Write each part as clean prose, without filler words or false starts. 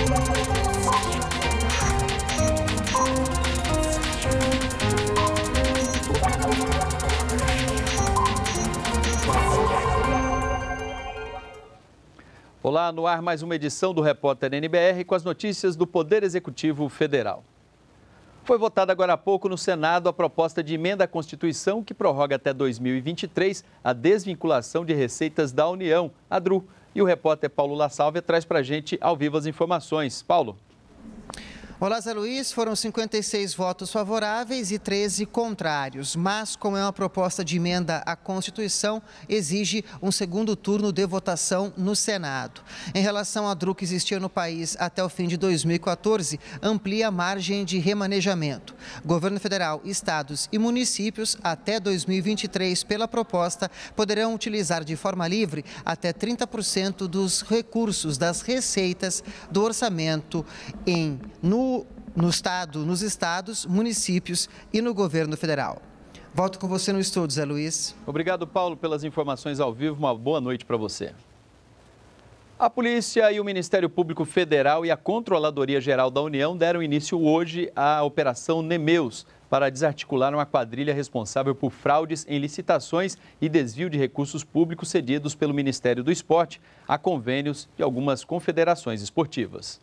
Olá, no ar mais uma edição do Repórter NBR com as notícias do Poder Executivo Federal. Foi votada agora há pouco no Senado a proposta de emenda à Constituição que prorroga até 2023 a desvinculação de receitas da União, a DRU. E o repórter Paulo La Sálvia traz para a gente ao vivo as informações. Paulo. Olá, Zé Luiz. Foram 56 votos favoráveis e 13 contrários. Mas, como é uma proposta de emenda à Constituição, exige um segundo turno de votação no Senado. Em relação à DRU que existia no país até o fim de 2014, amplia a margem de remanejamento. Governo federal, estados e municípios, até 2023, pela proposta, poderão utilizar de forma livre até 30% dos recursos das receitas do orçamento nos estados, municípios e no governo federal. Volto com você no estúdio, Zé Luiz. Obrigado, Paulo, pelas informações ao vivo. Uma boa noite para você. A Polícia e o Ministério Público Federal e a Controladoria Geral da União deram início hoje à Operação Nemeus para desarticular uma quadrilha responsável por fraudes em licitações e desvio de recursos públicos cedidos pelo Ministério do Esporte a convênios de algumas confederações esportivas.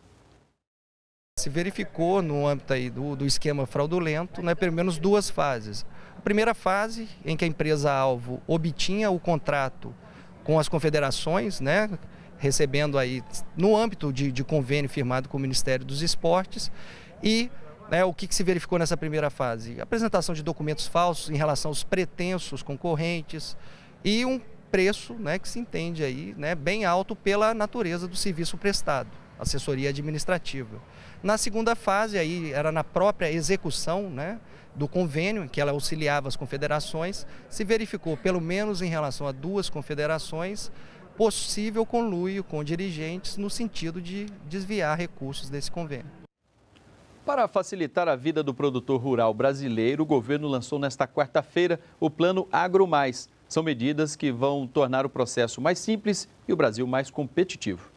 Se verificou no âmbito aí do esquema fraudulento, pelo menos duas fases. A primeira fase, em que a empresa-alvo obtinha o contrato com as confederações, recebendo aí no âmbito de convênio firmado com o Ministério dos Esportes. E o que se verificou nessa primeira fase? A apresentação de documentos falsos em relação aos pretensos concorrentes e um preço que se entende aí, bem alto pela natureza do serviço prestado, assessoria administrativa. Na segunda fase, aí era na própria execução do convênio, em que ela auxiliava as confederações, se verificou, pelo menos em relação a duas confederações, possível conluio com dirigentes no sentido de desviar recursos desse convênio. Para facilitar a vida do produtor rural brasileiro, o governo lançou nesta quarta-feira o Plano Agro Mais. São medidas que vão tornar o processo mais simples e o Brasil mais competitivo.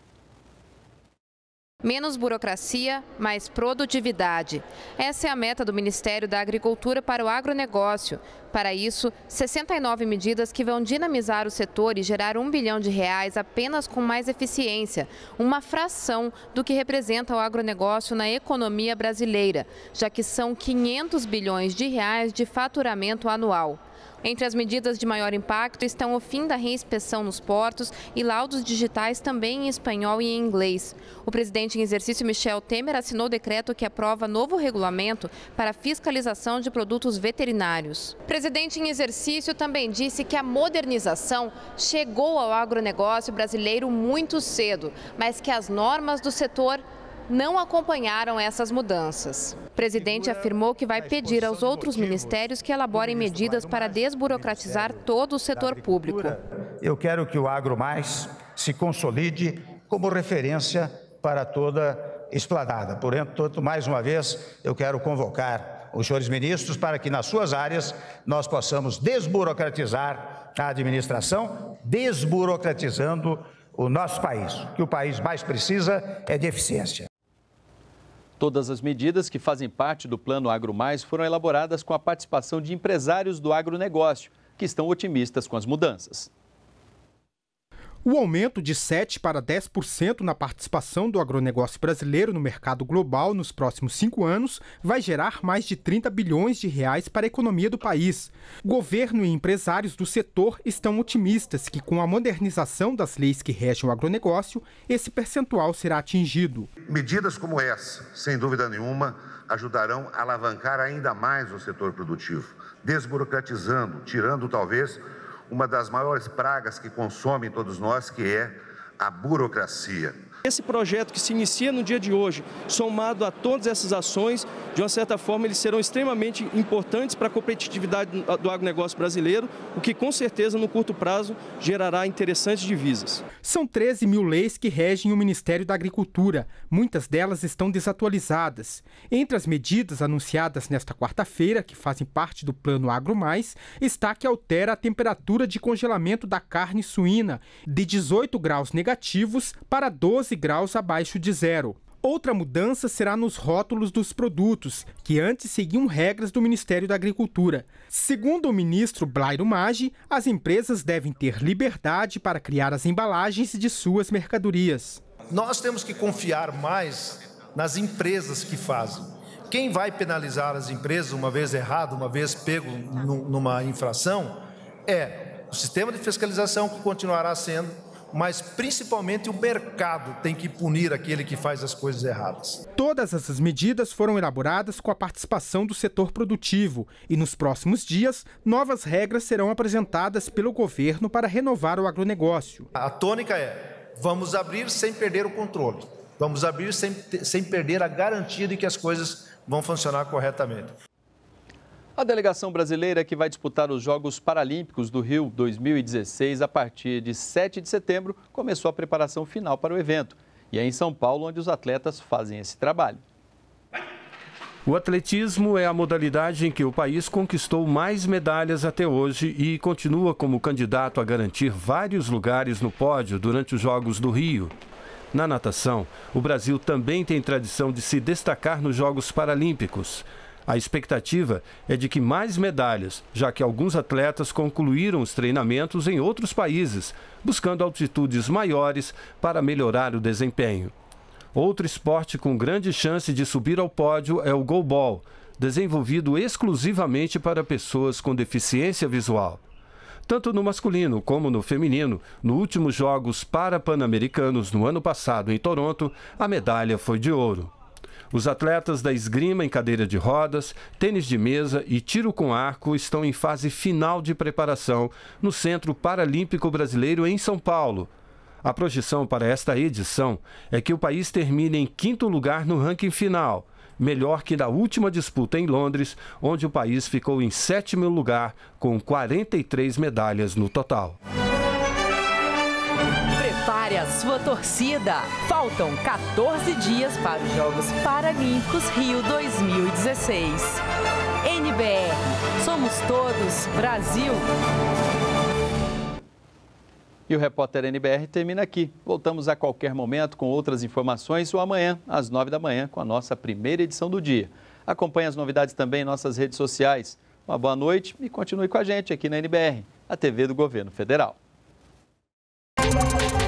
Menos burocracia, mais produtividade. Essa é a meta do Ministério da Agricultura para o agronegócio. Para isso, 69 medidas que vão dinamizar o setor e gerar R$1 bilhão apenas com mais eficiência, uma fração do que representa o agronegócio na economia brasileira, já que são 500 bilhões de reais de faturamento anual. Entre as medidas de maior impacto estão o fim da reinspeção nos portos e laudos digitais também em espanhol e em inglês. O presidente em exercício Michel Temer assinou o decreto que aprova novo regulamento para a fiscalização de produtos veterinários. O presidente em exercício também disse que a modernização chegou ao agronegócio brasileiro muito cedo, mas que as normas do setor não acompanharam essas mudanças. O presidente afirmou que vai pedir aos outros ministérios que elaborem medidas para desburocratizar todo o setor público. Eu quero que o Agro Mais se consolide como referência para toda esplanada. Portanto, mais uma vez, eu quero convocar os senhores ministros para que nas suas áreas nós possamos desburocratizar a administração, desburocratizando o nosso país. O que o país mais precisa é de eficiência. Todas as medidas que fazem parte do Plano Agro Mais foram elaboradas com a participação de empresários do agronegócio, que estão otimistas com as mudanças. O aumento de 7% para 10% na participação do agronegócio brasileiro no mercado global nos próximos 5 anos vai gerar mais de R$30 bilhões para a economia do país. Governo e empresários do setor estão otimistas que, com a modernização das leis que regem o agronegócio, esse percentual será atingido. Medidas como essa, sem dúvida nenhuma, ajudarão a alavancar ainda mais o setor produtivo, desburocratizando, tirando talvez uma das maiores pragas que consomem todos nós, que é a burocracia. Esse projeto que se inicia no dia de hoje, somado a todas essas ações, de uma certa forma, eles serão extremamente importantes para a competitividade do agronegócio brasileiro, o que com certeza no curto prazo gerará interessantes divisas. São 13 mil leis que regem o Ministério da Agricultura. Muitas delas estão desatualizadas. Entre as medidas anunciadas nesta quarta-feira, que fazem parte do Plano Agro Mais, está que altera a temperatura de congelamento da carne suína de 18 graus negativos para 12 graus abaixo de zero. Outra mudança será nos rótulos dos produtos, que antes seguiam regras do Ministério da Agricultura. Segundo o ministro Blairo Maggi, as empresas devem ter liberdade para criar as embalagens de suas mercadorias. Nós temos que confiar mais nas empresas que fazem. Quem vai penalizar as empresas uma vez errado, uma vez pego numa infração, é o sistema de fiscalização, que continuará sendo, mas principalmente o mercado tem que punir aquele que faz as coisas erradas. Todas essas medidas foram elaboradas com a participação do setor produtivo e nos próximos dias, novas regras serão apresentadas pelo governo para renovar o agronegócio. A tônica é: vamos abrir sem perder o controle, vamos abrir sem perder a garantia de que as coisas vão funcionar corretamente. A delegação brasileira que vai disputar os Jogos Paralímpicos do Rio 2016 a partir de 7 de setembro começou a preparação final para o evento. E é em São Paulo onde os atletas fazem esse trabalho. O atletismo é a modalidade em que o país conquistou mais medalhas até hoje e continua como candidato a garantir vários lugares no pódio durante os Jogos do Rio. Na natação, o Brasil também tem tradição de se destacar nos Jogos Paralímpicos. A expectativa é de que mais medalhas, já que alguns atletas concluíram os treinamentos em outros países, buscando altitudes maiores para melhorar o desempenho. Outro esporte com grande chance de subir ao pódio é o goalball, desenvolvido exclusivamente para pessoas com deficiência visual. Tanto no masculino como no feminino, nos últimos Jogos Pan-Americanos no ano passado em Toronto, a medalha foi de ouro. Os atletas da esgrima em cadeira de rodas, tênis de mesa e tiro com arco estão em fase final de preparação no Centro Paralímpico Brasileiro em São Paulo. A projeção para esta edição é que o país termine em 5º lugar no ranking final, melhor que na última disputa em Londres, onde o país ficou em 7º lugar com 43 medalhas no total. Prepare a sua torcida. Faltam 14 dias para os Jogos Paralímpicos Rio 2016. NBR, somos todos Brasil. E o Repórter NBR termina aqui. Voltamos a qualquer momento com outras informações ou amanhã, às 9 da manhã, com a nossa primeira edição do dia. Acompanhe as novidades também em nossas redes sociais. Uma boa noite e continue com a gente aqui na NBR, a TV do Governo Federal.